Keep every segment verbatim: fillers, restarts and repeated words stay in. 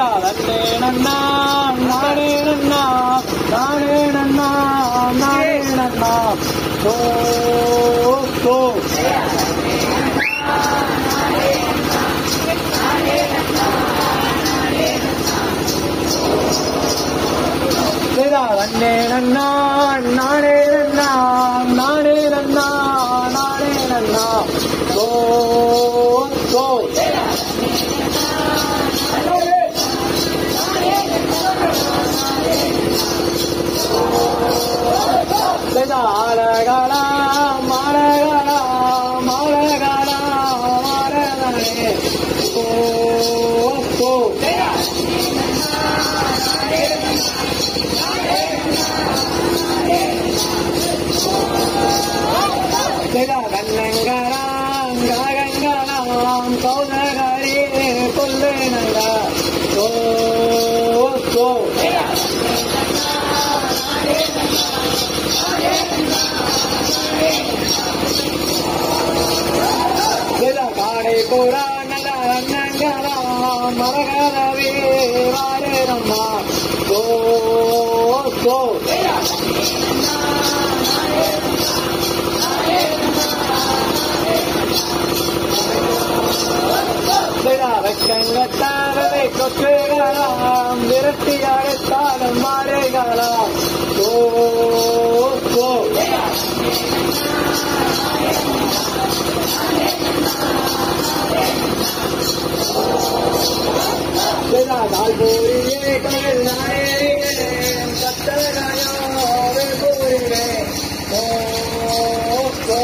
நன்னே நன்னா நானே நன்னா நானே நன்னா நானே நன்னா சோ சோ நன்னே நன்னா நானே நன்னா நானே நன்னா நானே நன்னா சோ சோ மாலகாலா மாலகாலா மாலகாலா மாலகாலே சோ சோ கண்ணங்கராம் காகங்கராம் சௌதரே கொல்லேனங்க சோ சோ காடை போரா நல்ல அண்ணங்கராம் மரகரவே வாரே நம்மா சோ சோ வெக்கங்கத்தாரவை கொற்றுகளாம் விரட்டி அழைத்தாலும் மாறுகளாம் சோ சோ பூரியே கல் நானே கத்தகாயோ பூரிவே சோ சோ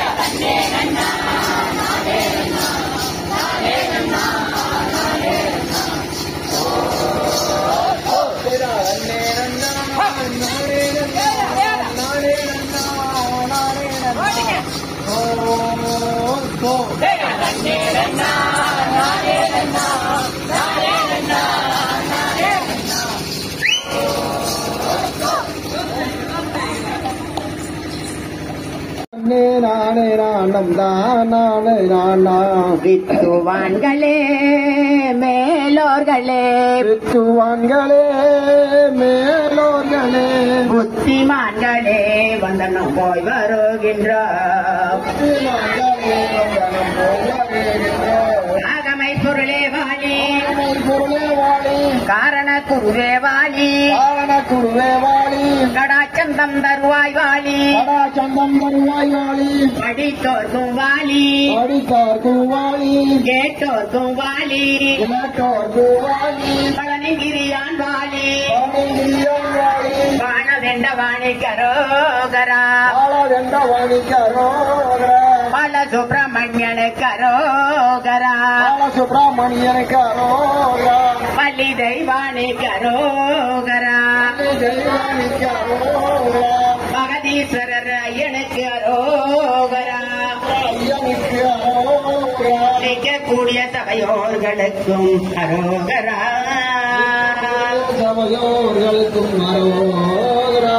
நானே நானம் தானே நானாம் வித்துவான்களே மேலோர்களே வித்துவான்களே மேலோர்களே புத்திமான்களே வந்தனம் போய் வருகின்றார் ஆகமை பொருளே வாழி பொருளே வாழி காரண குருவே வாழி காரண குருவே வாழி கடாச்சந்தம் தருவாய் வாழி கடாச்சந்தம் தருவாய் வாழி படித்தோர்க்கும் வாழி படித்தோர்க்கும் வாழி கேட்டோர்க்கும் வாழி கேட்டோர்க்கும் வாழி பழனிகிரியான் வாழி பழனிகிரியான் வாழி வாழவெண்ட வாணி கரோகரா வாழவெண்ட வாணி கரோகரா பால சுப்பிரமணியனு கரோகரா பால சுப்பிரமணியனு கரோகரா பள்ளி தெய்வானி கரோகரா தெய்வானி கரோகரா மகதீஸ்வரர் ஐயனுக்கு அரோகரா ஐயனுக்கு அரோகரா நிற்கக்கூடிய சபையோர்களுக்கும் அரோகரா சபையோர்களுக்கும் அரோகரா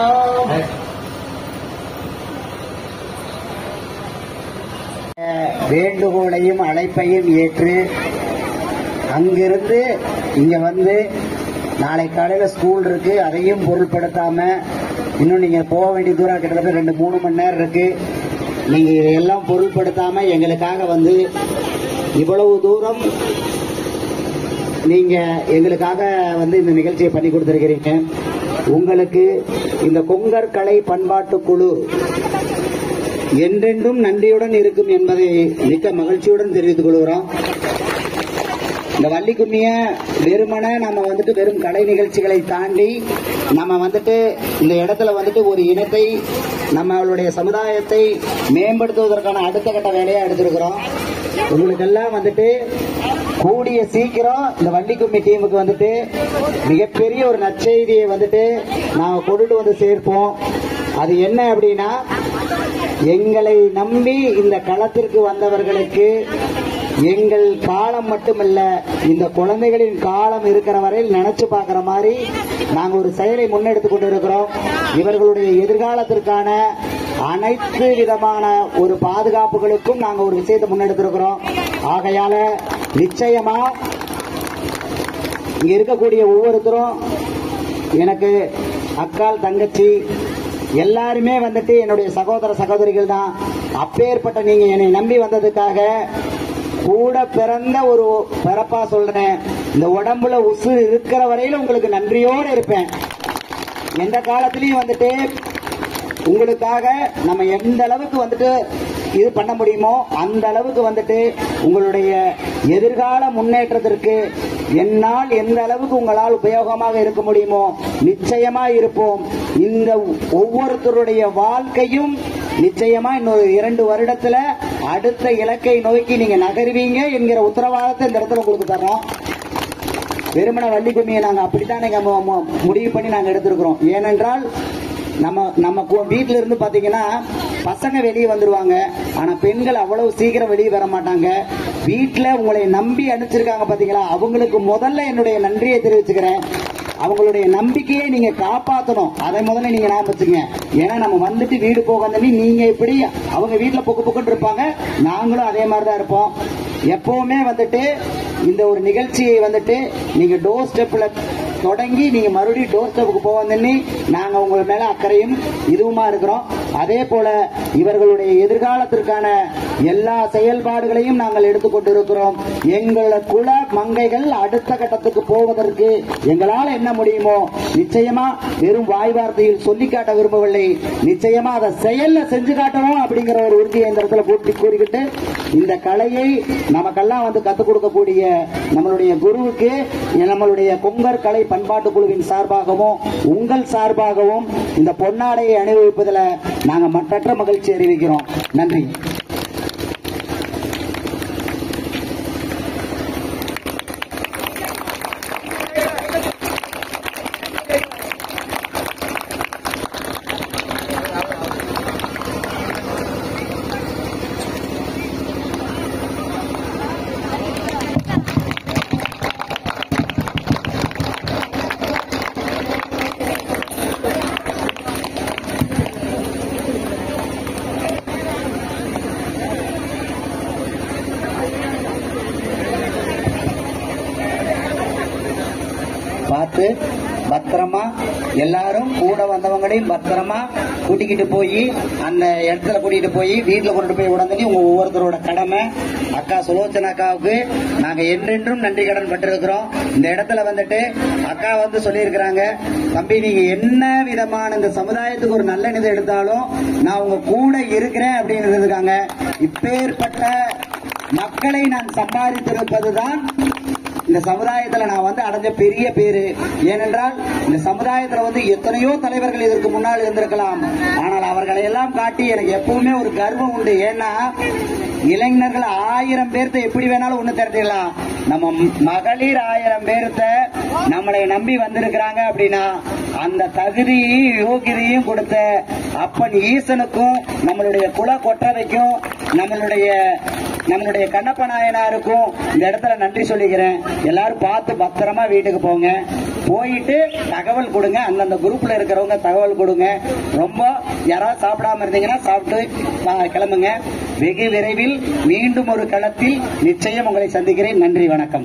வேண்டுகோளையும் அழைப்பையும் ஏற்று அங்கிருந்து இங்க வந்து நாளை காலையில ஸ்கூல் இருக்கு, அதையும் பொருட்படுத்தாம இன்னும் நீங்க போக வேண்டிய தூரம் கிட்டத்தட்ட ரெண்டு மூணு மணி நேரம் இருக்கு. நீங்க இதையெல்லாம் பொருட்படுத்தாம எங்களுக்காக வந்து இவ்வளவு தூரம் நீங்க எங்களுக்காக வந்து இந்த நிகழ்ச்சியை பண்ணி கொடுத்திருக்கிறீங்க. உங்களுக்கு இந்த கொங்கர் கலை பண்பாட்டு குழு என்றென்றும் நன்றியுடன் இருக்கும் என்பதை மிக்க மகிழ்ச்சியுடன் தெரிவித்துக் கொள்கிறோம். இந்த வள்ளி கும்மிய வெறுமன நம்ம வந்துட்டு வெறும் கலை நிகழ்ச்சிகளை தாண்டி நம்ம வந்துட்டு இந்த இடத்துல வந்துட்டு ஒரு இனத்தை நம்மளுடைய சமுதாயத்தை மேம்படுத்துவதற்கான அடுத்த கட்ட வேலையை எடுத்திருக்கிறோம். உங்களுக்கெல்லாம் வந்துட்டு கூடிய சீக்கிரம் இந்த வள்ளி கும்மி டீமுக்கு வந்துட்டு மிகப்பெரிய ஒரு நற்செய்தியை வந்துட்டு நாம கொண்டுட்டு வந்து சேர்ப்போம். அது என்ன அப்படின்னா, எங்களை நம்பி இந்த களத்திற்கு வந்தவர்களுக்கு எங்கள் காலம் மட்டுமல்ல, இந்த குழந்தைகளின் காலம் இருக்கிற வரையில் நினைச்சு பார்க்கிற மாதிரி நாங்க ஒரு செயலை முன்னெடுத்துக் கொண்டிருக்கிறோம். இவர்களுடைய எதிர்காலத்திற்கான அனைத்து விதமான ஒரு பாதுகாப்புகளுக்கும் நாங்க ஒரு விஷயத்தை முன்னெடுத்திருக்கிறோம். ஆகையால நிச்சயமா இங்க இருக்கக்கூடிய ஒவ்வொருத்தரும் எனக்கு அக்கால் தங்கச்சி எல்லாருமே வந்துட்டு என்னுடைய சகோதர சகோதரிகள் தான். அப்பேற்பட்ட நீங்க என்னை நம்பி வந்ததுக்காக கூட பிறந்த ஒரு பிறப்பா சொல்றேன், இந்த உடம்புல உசுறு இருக்கிற வரையில உங்களுக்கு நன்றியோடு இருப்பேன். எந்த காலத்திலையும் வந்துட்டு உங்களுக்காக நம்ம எந்த அளவுக்கு வந்துட்டு இது பண்ண முடியுமோ அந்த அளவுக்கு வந்துட்டு உங்களுடைய எதிர்கால முன்னேற்றத்திற்கு என்னால் எந்த அளவுக்கு உங்களால் உபயோகமாக இருக்க முடியுமோ நிச்சயமா இருப்போம். இந்த ஒவ்வொருத்தருடைய வாழ்க்கையும் நிச்சயமா இன்னொரு இரண்டு வருடத்துல அடுத்த இலக்கை நோக்கி நீங்க நகர்வீங்க என்கிற உத்தரவாதத்தை இந்த இடத்துல உங்களுக்கு தர்றோம். வெறுமன வள்ளி கும்மியை நாங்க அப்படித்தான் நீங்க முடிவு பண்ணி நாங்க எடுத்திருக்கிறோம். ஏனென்றால் நம்ம நம்ம வீட்டில இருந்து பாத்தீங்கன்னா பசங்க வெளியே வந்துருவாங்க, ஆனா பெண்கள் அவ்வளவு சீக்கிரம் வெளியே வர மாட்டாங்க. வீட்டுல உங்களை நம்பி அனுப்பிச்சிருக்காங்க பாத்தீங்களா, அவங்களுக்கு முதல்ல என்னுடைய நன்றியை தெரிவிச்சுக்கிறேன். அவங்களுடைய நம்பிக்கையை நீங்க காப்பாற்றணும், அதை முதல்ல நீங்க ஞாபகம் வச்சுங்க. ஏன்னா நம்ம வந்துட்டு வீடு போக வந்தோம், நீங்க எப்படி அவங்க வீட்டுல பொக்கு பொக்குன்னு இருப்பாங்க, நாங்களும் அதே மாதிரிதான் இருப்போம். எப்பவுமே வந்துட்டு இந்த ஒரு நிகழ்ச்சியை வந்துட்டு நீங்க டோர் ஸ்டெப்ல தொடங்கி நீங்க மறுபடியும் டோர் ஸ்டெப்புக்கு போக வந்தீங்க, நாங்க உங்க மேல அக்கறையும் இதுவுமா இருக்கிறோம். அதே போல இவர்களுடைய எதிர்காலத்திற்கான எல்லா செயல்பாடுகளையும் நாங்கள் எடுத்துக்கொண்டிருக்கிறோம். எங்கள குல மங்கைகள் அடுத்த கட்டத்துக்கு போவதற்கு எங்களால் என்ன முடியுமோ நிச்சயமா வெறும் வாய் வார்த்தையில் சொல்லி காட்ட விரும்பவில்லை, நிச்சயமா அதை செயல்ல செஞ்சு காட்டணும் அப்படிங்கிற ஒரு உறுதியை இந்த இடத்துல கூட்டி கூறிக்கிட்டு இந்த கலையை நமக்கெல்லாம் வந்து கத்துக் கொடுக்கக்கூடிய நம்மளுடைய குருவுக்கு நம்மளுடைய கொங்கர் கலை பண்பாட்டு குழுவின் சார்பாகவும் உங்கள் சார்பாகவும் இந்த பொன்னாடையை அணிவிப்பதில் நாங்க மற்றற்ற மகிழ்ச்சி அறிவிக்கிறோம். நன்றி. பார்த்து பத்திரமா எல்லாரும் கூட வந்தவங்களையும் பத்திரமா கூட்டிக்கிட்டு போய் அந்த இடத்துல கூட்டிட்டு போய் வீட்டுல கொண்டு போய் உடனே உங்க ஒவ்வொருத்தரோட கடமை. அக்கா சுலோச்சனா அக்காவுக்கு நாங்க என்றென்றும் நன்றி கடன் பட்டிருக்கிறோம். இந்த இடத்துல வந்துட்டு அக்கா வந்து சொல்லி இருக்கிறாங்க, தம்பி நீங்க என்ன விதமான இந்த சமுதாயத்துக்கு ஒரு நல்ல நிதி எடுத்தாலும் நான் உங்க கூட இருக்கிறேன் அப்படின்னு இருக்காங்க. இப்பேற்பட்ட மக்களை நான் சம்பாதித்திருப்பதுதான் இந்த சமுதாயத்துல நான் வந்து அடைஞ்ச பெரிய பேரு. ஏனென்றால் இந்த சமுதாயத்துல வந்து எத்தனையோ தலைவர்கள் இதற்கு முன்னால் இருந்திருக்கலாம், ஆனால் அவர்களை எல்லாம் காட்டி எனக்கு எப்பவுமே ஒரு கர்வம் உண்டு. ஏன்னா இளைஞர்கள் ஆயிரம் பேர்த்த எப்படி வேணாலும் ஒண்ணு திரட்டிடலாம், நம்ம மகளிர் ஆயிரம் பேர்த்த நம்மளை நம்பி வந்திருக்கிறாங்க அப்படின்னா அந்த தகுதியையும் யோகியதையும் கொடுத்த அப்பன் ஈசனுக்கும் நம்மளுடைய குல கொற்றதைக்கும் நம்மளுடைய நம்மளுடைய கண்ணப்ப நாயனாருக்கும் இந்த இடத்துல நன்றி சொல்லிக்கிறேன். எல்லாரும் பார்த்து பத்திரமா வீட்டுக்கு போங்க, போயிட்டு தகவல் கொடுங்க, அந்தந்த குரூப்ல இருக்கிறவங்க தகவல் கொடுங்க. ரொம்ப யாராவது சாப்பிடாம இருந்தீங்கன்னா சாப்பிட்டு கிளம்புங்க. வெகு விரைவில் மீண்டும் ஒரு களத்தில் நிச்சயம் உங்களை சந்திக்கிறேன். நன்றி, வணக்கம்.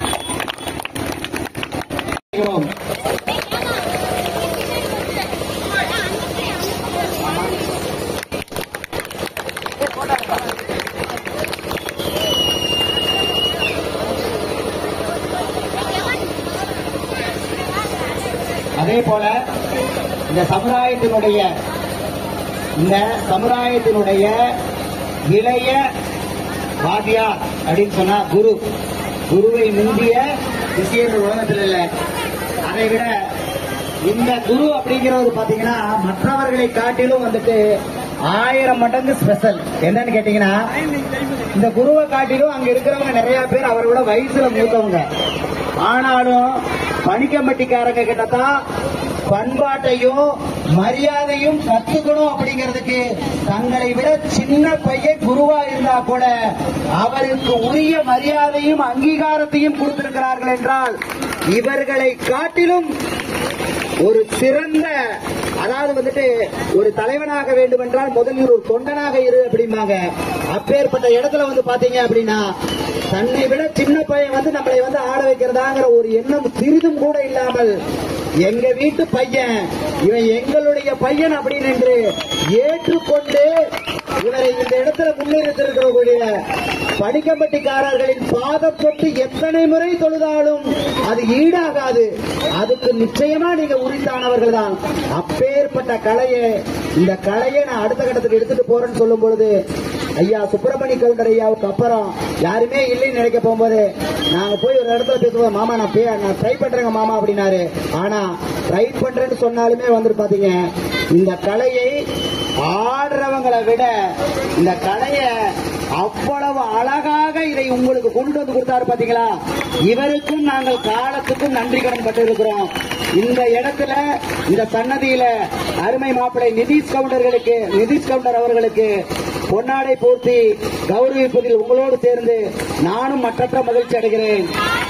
அதே போல இந்த சமுதாயத்தினுடைய இந்த சமுதாயத்தினுடைய இளைய வாத்தியார் அப்படின்னு சொன்னா குரு, குருவை முந்திய விஷயம் உலகத்தில் இல்லை. அதை விட இந்த குரு அப்படிங்கிறது பாத்தீங்கன்னா மற்றவர்களை காட்டிலும் வந்துட்டு ஆயிரம் மடங்கு ஸ்பெஷல். என்னன்னு கேட்டீங்கன்னா இந்த குருவை காட்டிலும் அங்க இருக்கிறவங்க நிறைய பேர் அவரோட வயசுல மூத்தவங்க. ஆனாலும் பணிக்கம்பட்டிக்காரங்க கிட்டதான் பண்பாட்டையும் மரியாதையும் கத்துக்கணும் அப்படிங்கிறதுக்கு தங்களை விட சின்ன பையன் குருவா இருந்தா கூட அவருக்கு உரிய மரியாதையும் அங்கீகாரத்தையும் கொடுத்திருக்கிறார்கள் என்றால் இவர்களை காட்டிலும் ஒரு சிறந்த, அதாவது வந்துட்டு ஒரு தலைவனாக வேண்டும் என்றால் முதலில் ஒரு தொண்டனாக இரு அப்படிம்பாங்க. அப்பேற்பட்ட இடத்துல வந்து பாத்தீங்க அப்படின்னா தன்னை விட சின்ன பையன் வந்து நம்மளை வந்து ஆட வைக்கிறதாங்கிற ஒரு எண்ணம் சிறிதும் கூட இல்லாமல் எங்க வீட்டு பையன் இவன் எங்களுடைய பையன் அப்படின்னு என்று ஏற்றுக்கொண்டு இவரை இந்த இடத்துல முன்னிறுத்திருக்கக்கூடிய படிக்கம்பட்டிக்காரர்களின் பாதம் தொட்டு எத்தனை முறை தொழுதாலும் அது ஈடாகாது. அதுக்கு நிச்சயமா நீங்க உரித்தானவர்கள் தான். அப்பேற்பட்ட கலையை இந்த கலையை நான் அடுத்த கட்டத்துக்கு எடுத்துட்டு போறேன்னு சொல்லும் பொழுது ஐயா சுப்பிரமணிய கவுண்டர் ஐயாவுக்கு அப்புறம் யாருமே இல்லைன்னு நினைக்க போகும்போது நாங்க போய் ஒரு இடத்துல பேசுவோம், மாமா நான் நான் ட்ரை பண்றேங்க மாமா அப்படின்னாரு. ஆனா ட்ரை பண்றேன்னு சொன்னாலுமே வந்துட்டு பாத்தீங்க இந்த கலையை ஆடுறவங்களை விட இந்த கலையை அவ்வளவு அழகாக இதை உங்களுக்கு கொண்டு வந்து கொடுத்தாரு பாத்தீங்களா. இவருக்கும் நாங்கள் காலத்துக்கும் நன்றி கடன் பட்டிருக்கிறோம். இந்த இடத்துல இந்த சன்னதியில அருமை மாப்பிள்ளை நிதிஷ் கவுண்டர்களுக்கு நிதிஷ் கவுண்டர் அவர்களுக்கு பொன்னாடை போர்த்தி கௌரவிப்பதில் உங்களோடு சேர்ந்து நானும் மற்றற்ற மகிழ்ச்சி அடைகிறேன்.